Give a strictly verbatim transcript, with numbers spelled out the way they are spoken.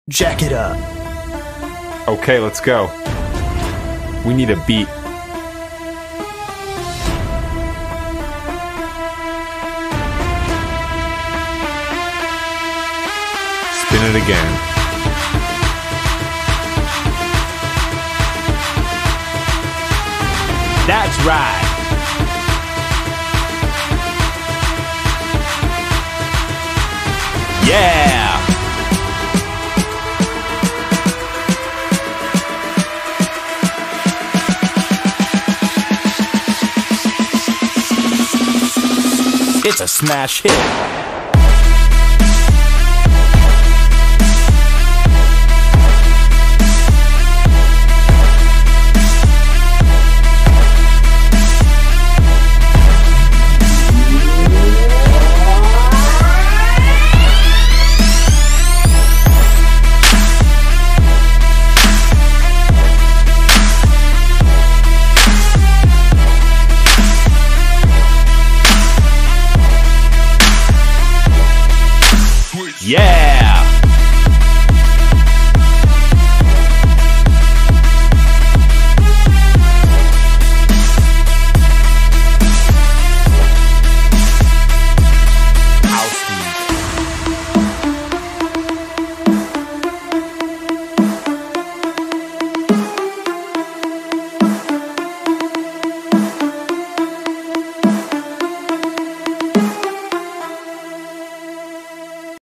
Jack it up. Okay, let's go. We need a beat. Spin it again. That's right. Yeah. It's a smash hit. Yeah.